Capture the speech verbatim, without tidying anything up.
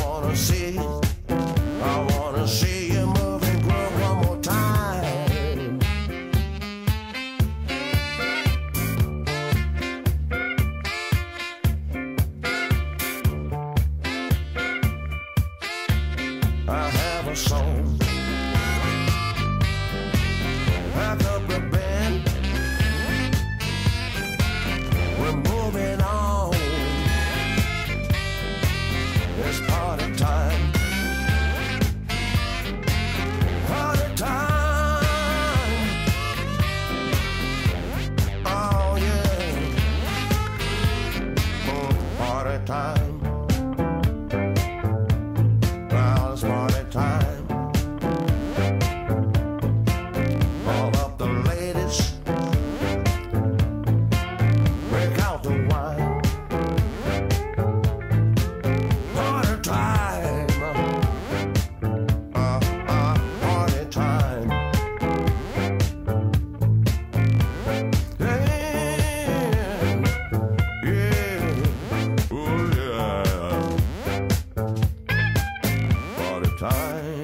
wanna see, I wanna see you move and groove one more time. I have a song, pack up the band, we're moving on. It's party time, party time, oh yeah, oh, party time, well, it's party time. All of the ladies, break out the wine. Party time, uh, uh, party time. Yeah, yeah, oh yeah, party time.